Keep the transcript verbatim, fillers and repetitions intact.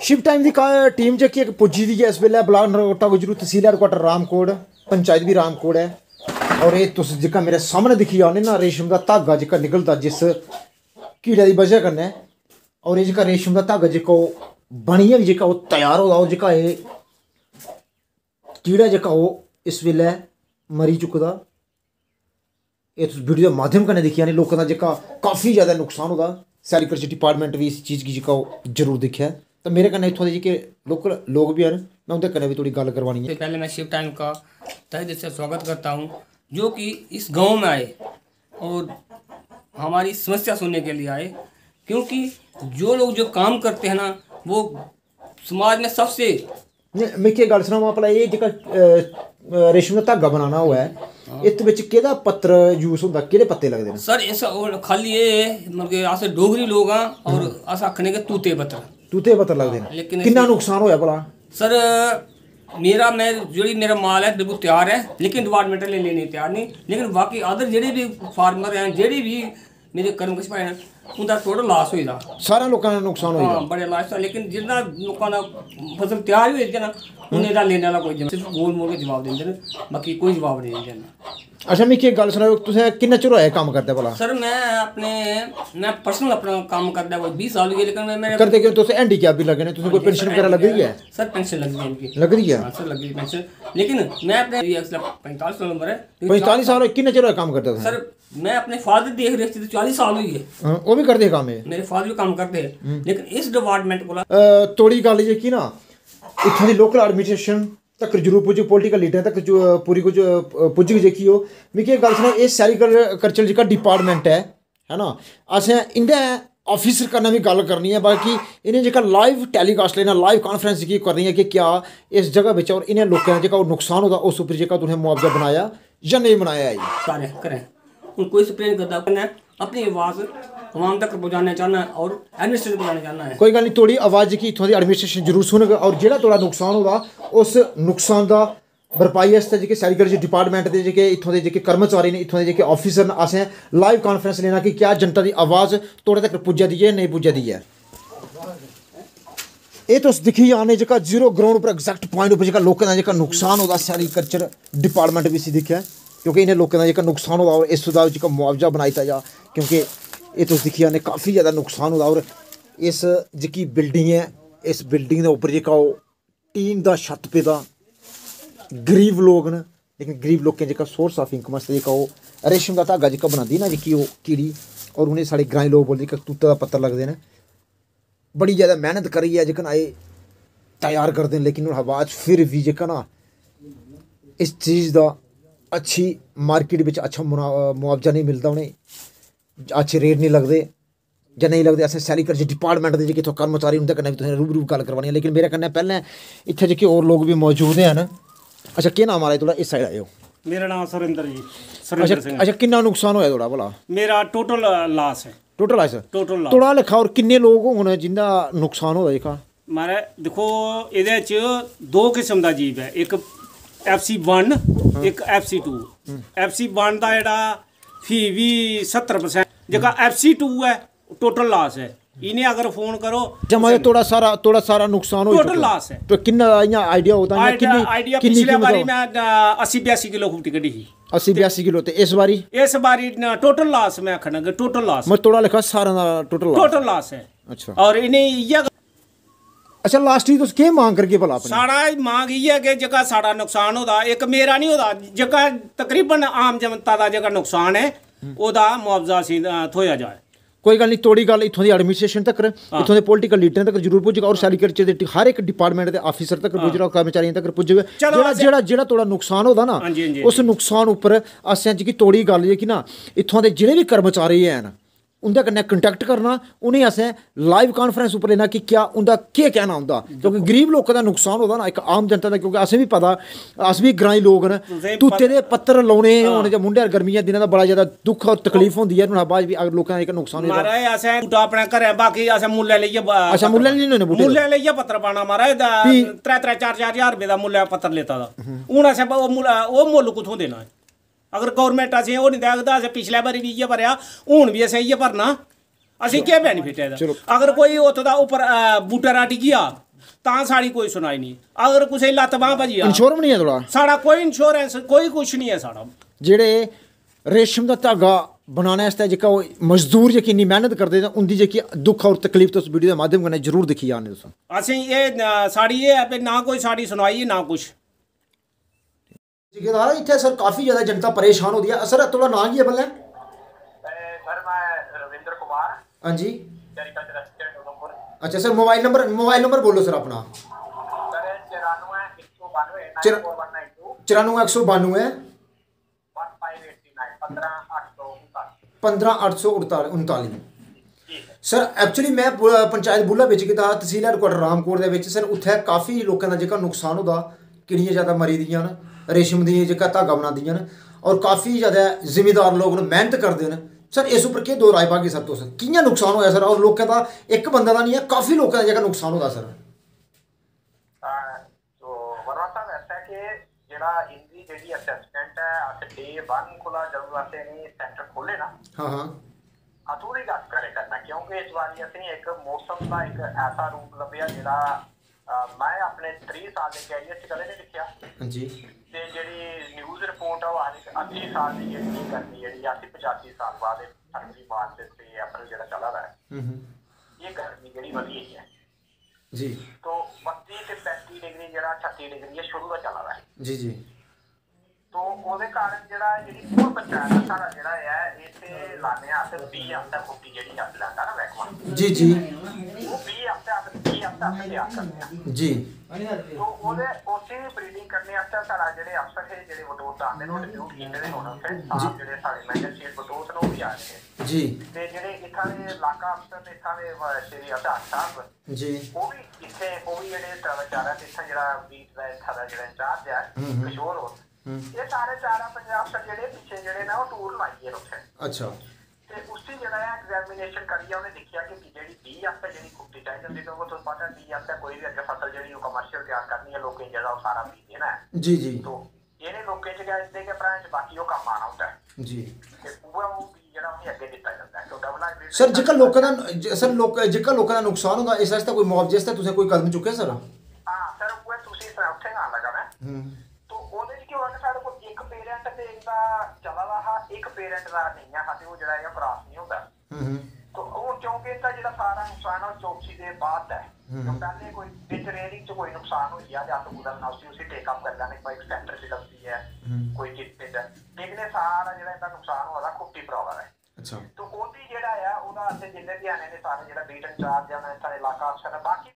Shift time की team जी पुजी दी है इस वेले ब्लाक नरोटा गुजरू तहसील हेडक्वार्टर रामकोट पंचायत भी रामकोट है। और ये तुस जिका मेरे सामने दिखी जाने ना रेशम का धागा जिका निकलता जिस कीड़े की वजह कन्नै और ये जिका रेशम का धागा जिका बनिए जिका वो तैयार होगा और जिका ये कीड़ा जिका वो इस वेले मरी चुकदा। ये तुस वीडियो के माध्यम कन्नै दिखी जाने लोगों का जिका काफ़ी ज़्यादा नुकसान होगा। सैग्रीकल्चर डिपार्टमेंट भी इस चीज़ की जिका जरूर दिखा है। तो मेरे कन्नै इत्थों दे लोकल लोग भी हैं, मैं उनके कन्नै भी थोड़ी गल करवानी है। पहले मैं शिफ्ट टाइम का तहे दिल से स्वागत करता हूं जो कि इस गांव में आए और हमारी समस्या सुनने के लिए आए, क्योंकि जो लोग जो काम करते हैं ना वो समाज में सबसे मैं क्या गल सुना भला ये जेका रेशम का धागा बनाना हुआ है इस विच केदा पत्तर यूज होंदा केड़े पत्ते लगदे ने सर? इस खाली ये मतलब कि अस डोगरी लोग हां और अस आखने के तूते पत्तर तूते पत्तर लगदे ने। लेकिन कितना नुकसान होया भला? सर मेरा मैं जो मेरा माल है बिल्कुल तैयार है, लेकिन डिपार्टमेंट ले लेने तैयार नहीं। लेकिन बाकी अदर जेडे भी फार्मर हैं जेडे भी मेरे कर्मकश भाई हैं उनका टोटल लॉस होइदा, सारा लोगों का नुकसान होइदा। हां बड़े लॉस था। लेकिन जिन्ना लोगों का फसल तैयार हुई ना उन्हें दा लेने वाला कोई सिर्फ गोल मोल के जवाब देंदे ने, बाकी कोई जवाब नहीं देना। अच्छा मैं एक गल सुनाओ तुसें किन्ना चिर होया काम करदे भला? सर मैं अपने मैं पर्सनल अपना काम करदा कोई बीस साल हो गए। लेकिन मैं मेरे करदे क्यों तुसें हैंडीकैप भी लगे ने तुसें कोई पेंशन वगैरह लग रही है? सर पेंशन लग गई इनकी लग रही है? हां सर लग गई पेंशन। लेकिन मैं अपने पैंतालीस साल उम्र है। पैंतालीस साल किन्ना चिर होया काम करदे? सर मैं अपने फादर देख रहे थे चालीस साल हुई है। वो भी करदे काम है? मेरे फादर भी काम करते हैं। लेकिन इस डिपार्टमेंट को थोड़ी गल जेकी ना इत्थों दी लोकल एडमिनिस्ट्रेशन तक जरूर पुज्जी पोलिटिकल लीडर तक पूरी कुछ पुज्जी जेकी हो मिगी गल सुनो ये सैग्रीकल्चर जेह्का डिपार्टमेंट है है ना असें इंदे ऑफिसर कन्नै भी गल करनी है। बाकी इन्हें जेह्का लाइव टैलीकास्ट लेना लाइव कॉन्फ्रेंस जेह्की करनी है कि क्या इस जगह बिच और इन्हें लोकें दा जेह्का नुकसान होदा उस उप्पर जेह्का तुसें मुआवजा बनाया जां नेईं बनाया है? सारे करें हूँ कोई स्प्रेन करदा कन्नै अपनी आवाज़ आवाम तक पहुँचाना चाहना और एडमिनिस्ट्रेशन पहुँचाना चाहना है। कोई गल नहीं थोड़ी आवाज़ की इत्थों दी एडमिनिस्ट्रेशन जरूर सुनग और जेह्ड़ा थोड़ा नुकसान होगा उस नुकसान दा भरपाई आस्तै जेह्के सैग्रीकल्चर डिपार्टमेंट दे जेह्के इत्थों दे जेह्के कर्मचारी ने इत्थों दे जेह्के ऑफिसर न असें लाइव कॉन्फ्रेंस लेना कि क्या जनता दी आवाज़ तोड़े तक पुज्जा दी है नेईं पुज्जा दी है। एह् तुस दिक्खी जाने जेह्का जीरो ग्राउंड उप्पर एग्जैक्ट पॉइंट उप्पर जेह्का लोकें दा जेह्का नुकसान होदा सैग्रीकल्चर डिपार्टमेंट भी इसी दिक्खेआ क्योंकि इन्हें लोकें दा जेह्का नुकसान होदा और इस दा जेह्का मुआवजा बनाई दित्ता जा क्योंकि ये तुस दिक्खी जाने काफ़ी ज़्यादा नुकसान होदा। और इस जेह्की बिल्डिंग है इस बिल्डिंग दे उप्पर जेह्का ओह् टीन दा छत पेदा गरीब लोग न लेकिन गरीब लोकें जेह्का सोर्स ऑफ इनकम आस्तै जेह्का ओह् रेशम दा धागा जेह्का बनांदी ना जेह्की ओह् कीड़ी और उ'नें साढ़े ग्राईं लोग बोलदे कि तूते दा पत्तर लगदे न बड़ी ज़्यादा मेहनत करियै जेह्का ना एह् तैयार करदे न। लेकिन नुहाड़े बाद फिर भी जेह्का ना इस चीज़ दा अच्छी मार्केट बिच अच्छा मुआवजा नहीं मिलता उ'नें अच्छे रेट नहीं लगदे जां नहीं लगदे। असें सैग्रीकल्चर डिपार्टमेंट दे जेह्के इत्थूं कर्मचारी उं'दे कन्नै भी तुसें रूबरू गल्ल करवानी है। लेकिन मेरे कन्नै पैह्लें इत्थै जेह्के होर लोग भी मौजूद हैं। अच्छा केह् नाम आ थोड़ा इस साइड आएओ? मेरा नाम सुरेंद्र जी सुरेंद्र सिंह। अच्छा किन्ना नुकसान होया थोड़ा भला? मेरा टोटल लॉस है। टोटल लॉस टोटल लॉस थोड़ा लिखा और किन्ने लोग होंगे जिंदा नुकसान होया जेह्का? मारे देखो एह्दे च दो किस्म दा जीव है, एक एफ सी वन एक F C two. F C one का जेह्ड़ा फी भी सत्तर परसेंट जेह्का एफ सी टू है टोटल लॉस है। इन्हें अगर फोन करो जमा थोड़ा सारा थोड़ा सारा नुकसान हो टोटल लॉस है। तो कितना इयां आइडिया होता है कितनी आइडिया पिछले बारी मैं अस्सी बयासी किलो खूटी कड्ढी ही अस्सी बयासी किलो ते इस बारी इस बारी टोटल लॉस मैं आखना टोटल लॉस मैं थोड़ा लिखा सारा दा टोटल लॉस टोटल लॉस है। अच्छा और इन्हें इ'यै अच्छा लास्ट ही तुस केह् मांग करगे भला अपनी? साढ़ा मांग इ'यै कि जेह्का साढ़ा नुकसान होदा एक मेरा नहीं होदा जेह्का तकरीबन आम जनता दा जेह्का नुकसान है ओह्दा मुआवजा असें थ्होया जाए। कोई गल नहीं तोड़ी गल इत्थों दी एडमिनिस्ट्रेशन तक इत्थों दे पोलिटिकल लीडरें तक जरूर पुज्जगा और सैग्रीकल्चर दे हर एक डिपार्टमेंट दे ऑफिसर तक पुज्जगा कर्मचारियों तक पुज्जगा जेह्ड़ा जेह्ड़ा जेह्ड़ा थोड़ा नुकसान होदा ना उस नुकसान उप्पर असें जेह्की तोड़ी गल जेह्की ना इत्थों दे जेह्ड़े भी कर्मचारी हैन उं'दे कन्नै कंटैक्ट करना उ'नेंगी असें लाइव कॉन्फ्रेंस उप्पर लेना कि क्या उं'दा केह् कहना उं'दा क्योंकि गरीब लोकें दा नुकसान होदा ना इक आम जनता दा क्योंकि असें भी पता अस भी ग्राईं लोग न तूते दे पत्तर लाने होने जां मुंडे गर्मियां दिनें दा बड़ा ज्यादा दुख और तकलीफ होंदी है नुहाड़े बाद भी अगर लोकें दा जेह्का नुकसान होई महाराज असें बूटा अपने घरें बाकी असें मुल्लें लेइयै अच्छा मुल्लें लेई होने बूटे मुल्लें लेइयै पत्तर पाना महाराज त्रै त्रै चार चार ज्हार रपेऽ दा मुल्लें पत्तर लेता दा हून असें ओह् मुल्ल कुत्थूं देना अगर गौरमेंट असें ओह् निं देग तां असें पिछले बारी बी इ'यै भरेआ हून बी असें इ'यै भरना असें क्या बेनिफिट है अगर कोई उत्थों दा उप्पर बूटा राटी गया ਤਾਂ ਸਾਡੀ ਕੋਈ ਸੁਣਾਈ ਨਹੀਂ। ਅਗਰ ਕਿਸੇ ਲੱਤ ਬਾਂਹ ਭਜੀ ਆ इंश्योर भी नहीं है थोड़ा ਸਾਡਾ ਕੋਈ ਇੰਸ਼ੋਰੈਂਸ ਕੋਈ ਕੁਛ ਨਹੀਂ ਹੈ ਸਾਡਾ। जेड़े रेशम का धागा बनाने आस्तै जेह्का ओह् मजदूर जेह्की इन्नी मेहनत करदे न उंदी जेह्की दुख और तकलीफ तुस वीडियो दे माध्यम कन्नै जरूर दिक्खी जाने तुस। ਅਸੀਂ ਇਹ ਅ, ਸਾਡੀ ਇਹ ਹੈ ਵੀ ਨਾ ਕੋਈ ਸਾਡੀ सुनवाई ना कुछ। ठेकेदार इत्थे सर काफ़ी ज़्यादा जनता परेशान होती है। सर थोड़ा नाम की है बल्ले? सर मैं रविंद्र कुमार हाँ जी। Sericulture assistant Udhampur. अच्छा sir mobile number mobile number बोलो सर अपना। सर चौरानवे एक सौ बानवे चौरा- nine four one nine two चौरानवे एक सौ बानवे वन फाइव एट्टी नाइन पंद्रह आठ सौ उनतालीस पंद्रह अठ सौ उड़ताली उनताली। जी सर। सर एक्चुअली मैं ब- पंचायत बुला बिच कीता तहसील हैडकुआटर रामकोट दे विच सर उत्थे काफ़ी लोगों का जेह्का नुकसान होदा किन्नियां ज़्यादा मरी दियां न रेशम दी जेह्का धागा बनांदियां न और काफ़ी ज़्यादा जिमीदार लोग न मेहनत करदे न। सर इस उप्पर केह् दो राय पागे सर तुस कि'यां नुकसान होया सर और लोकें दा इक बंदा दा नहीं है काफ़ी लोकें दा जेह्का नुकसान होदा सर। आ, तो वर्मा साहब ऐसा है कि जेड़ा इंदी जेड़ी असेसमेंट है अस डे वन कोला जदों असें इन्हें सेंटर खोले ना हाँ हाँ अथूरी गल करे करना क्योंकि इस बारी असें एक मौसम का एक ऐसा रूप लभ्या जेड़ा मैं अपने त्रीह साल के कैरियर च कदें नहीं दिक्खिया। हाँ जी। ते जेड़ी न्यूज़ रिपोर्ट है वो आज अस्सी साल की जेड़ी गर्मी जेड़ी अस्सी पचासी साल बाद फरवरी मार्च से अप्रैल जेड़ा चला रहा है ये गर्मी जेड़ी वधी है जी। तो बत्ती ते पैंती डिग्री जेड़ा छत्ती डिग्री ये शुरू दा चला रहा है जी जी। तो ਉਹਦੇ ਕਾਰਨ ਜਿਹੜਾ ਜਿਹੜੀ ਪੂਰ ਪੰਚਾਇਤ ਦਾ ਸਾਡਾ ਜਿਹੜਾ ਹੈ ਇੱਥੇ ਲਾਣੇ ਆ ਤੇ ਵੀਹ ਹਫ਼ਤਾ ਕੁੱਟੀ ਜਿਹੜੀ ਹੱਥ ਲਾਂਦਾ ਨਾ ਵੈਕਵਾ जी जी ਉਹ ਵੀਹ ਹਫ਼ਤਾ ਹੱਥ ਵੀਹ ਹਫ਼ਤਾ ਹੱਥ ਲਿਆ ਕਰਦੇ ਆ जी। तो ਉਹਦੇ ਉੱਥੇ ਬਰੀਡਿੰਗ ਕਰਨੇ ਵਾਸਤੇ ਸਾਡਾ ਜਿਹੜੇ ਅਫਸਰ ਹੈ ਜਿਹੜੇ ਵਡੋਤ ਆਉਂਦੇ ਨੇ ਉਹ ਡਿਊਟ ਕੀਤੇ ਨੇ ਹੁਣ ਫਿਰ ਸਾਹਿਬ ਜਿਹੜੇ ਸਾਡੇ ਮੈਜਿਸਟ੍ਰੇਟ ਵਡੋਤ ਨੇ ਉਹ ਵੀ ਆ ਰਹੇ जी ਤੇ ਜਿਹੜੇ ਇੱਥਾਂ ਦੇ ਇਲਾਕਾ ਅਫਸਰ ਤੇ ਇੱਥਾਂ ਦੇ ਸ਼੍ਰੀ ਅਧਾਰ ਸਾਹਿਬ जी ਉਹ ਵੀ ਇੱਥੇ ਉਹ ਵੀ ਜਿਹੜੇ ਵਿਚਾਰਾ ਤੇ ਇੱਥਾਂ ਜਿਹੜਾ ਬੀਟ ਦਾ ਇੱਥਾਂ ਦਾ ਜਿਹੜਾ ਇੰਚਾਰਜ ਹੈ ਕਿਸ਼ੋਰ ਹੋਰ ਇਹ ਸਾਰੇ ਚਾਰਾ ਪੰਜਾਬ ਅਫਸਰ ਜਿਹੜੇ ਪਿੱਛੇ ਜਿਹੜੇ ਨਾ ਉਹ ਟੂਰ ਲਾਈਏ ਉੱਥੇ। अच्छा ਤੇ ਉਸਦੀ ਜਿਹੜਾ ਹੈ ਐਗਜ਼ਾਮੀਨੇਸ਼ਨ ਕਰੀ ਆ ਉਹਨੇ ਦੇਖਿਆ ਕਿ ਜਿਹੜੀ ਵੀਹ ਹਫ਼ਤੇ ਜਿਹੜੀ ਕੁੱਟੀ ਚਾਹੀਦੀ ਹੁੰਦੀ ਤੇ ਉਹ ਤੁਹਾਨੂੰ ਪਤਾ ਵੀਹ ਹਫ਼ਤੇ ਕੋਈ ਵੀ ਅੱਗੇ ਫਸਲ ਜਿਹੜੀ ਉਹ ਕਮਰਸ਼ੀਅਲ ਤਿਆਰ ਕਰਨੀ ਹੈ ਲੋਕਾਂ ਜਿਹੜਾ ਉਹ ਸਾਰਾ ਬੀਜ ਦੇਣਾ ਹੈ। जी जी तो ਇਹਨੇ ਲੋਕਾਂ ਚ ਗਏ ਦੇ ਕੇ ਪ੍ਰਾਂ ਚ ਬਾਕੀ ਉਹ ਕੰਮ ਆਣਾ ਹੁੰਦਾ ਹੈ जी। ਤੇ ਪੂਰਾ ਉਹ ਬੀਜ ਜਿਹੜਾ ਉਹ ਅੱਗੇ ਦਿੱਤਾ ਜਾਂਦਾ ਹੈ। तो डबल हाइब्रिड सर जेह्का लोकें दा ज- सर लोक जेह्का लोकें दा नुकसान होंदा इस आस्तै कोई मुआवजे आस्तै तुसें कोई कदम चुक्के सर? हाँ सर वो ਤੁਸੀਂ ਉੱਥੇ ਆਣ ਲੱਗਾ ਮੈਂ हम्म तो ਉਹਦੇ ਚ ਕੀ ਹੋਇਆ ਕਿ ਸਾਡੇ ਕੋਲ ਇੱਕ ਪੇਰੈਂਟ ਤੇ ਇਹਦਾ ਚਲਾ ਰਹਾ ਇੱਕ ਪੇਰੈਂਟ ਦਾ ਨਹੀਂ ਹੈ ਸਾਡੇ ਉਹ ਜਿਹੜਾ ਹੈਗਾ ਪ੍ਰਾਸ ਨਹੀਂ ਹੁੰਦਾ। हम्म तो वो क्योंकि इसका जो सारा नुकसान है चौथी के बाद है तो पहले कोई बिच रेयरिंग च कोई नुकसान हो गया या तो उधर ना उसी उसी टेक अप कर लेने कोई एक्सटेंडर से लगती है कोई चीज पे लेकिन सारा जो इसका नुकसान हो रहा खुट्टी प्रॉब्लम है। अच्छा तो ओदी जेड़ा है ओदा असे जिले भी आने ने सारे जेड़ा बीट इंचार्ज है सारे इलाका अफसर है बाकी